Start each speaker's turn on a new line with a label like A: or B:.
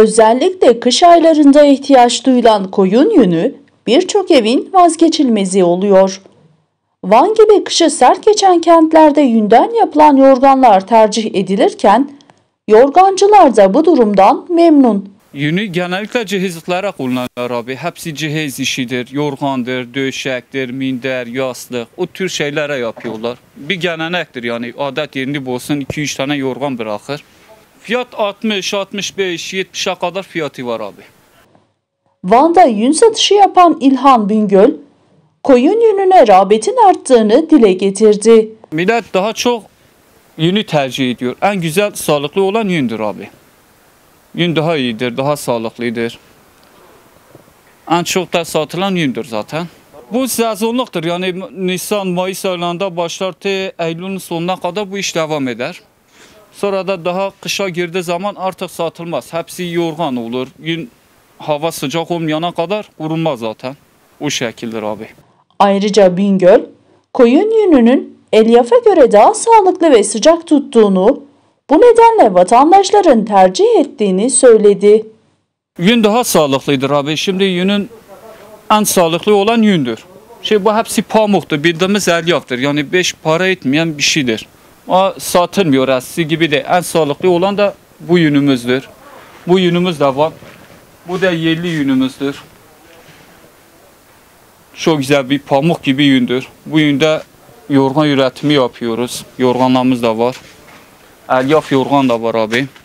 A: Özellikle kış aylarında ihtiyaç duyulan koyun yünü birçok evin vazgeçilmezi oluyor. Van gibi kışı sert geçen kentlerde yünden yapılan yorganlar tercih edilirken yorgancılar da bu durumdan memnun.
B: Yünü genellikle cihazlara kullanılır abi. Hepsi cihaz işidir. Yorgandır, döşektir, minder, yastık. O tür şeylere yapıyorlar. Bir gelenektir yani. Adet yerini bozsun 2-3 tane yorgan bırakır. Fiyat 60, 65, 70'e kadar fiyatı var abi.
A: Van'da yün satışı yapan İlhan Bingöl, koyun yününe rağbetin arttığını dile getirdi.
B: Millet daha çok yünü tercih ediyor. En güzel, sağlıklı olan yündür abi. Yün daha iyidir, daha sağlıklıdır. En çok da satılan yündür zaten. Bu sezonluktur. Yani Nisan, Mayıs aylarında başlar Eylül'ün sonuna kadar bu iş devam eder. Sonra da daha kışa girdiği zaman artık satılmaz. Hepsi yorgan olur. Yün hava sıcak olmayana kadar kurulmaz zaten. O şekildir abi.
A: Ayrıca Bingöl, koyun yününün elyaf'a göre daha sağlıklı ve sıcak tuttuğunu, bu nedenle vatandaşların tercih ettiğini söyledi.
B: Yün daha sağlıklıdır abi. Şimdi yünün en sağlıklı olan yündür. Bu hepsi pamuktur. Bildiğimiz elyafdır. Yani 5 para etmeyen bir şeydir. Ama satılmıyor eskisi gibi de. En sağlıklı olan da bu yünümüzdür. Bu yünümüz de var. Bu da yerli yünümüzdür. Çok güzel bir pamuk gibi yündür. Bu yünde yorgan üretimi yapıyoruz. Yorganlarımız da var. Elyaf yorgan da var abi.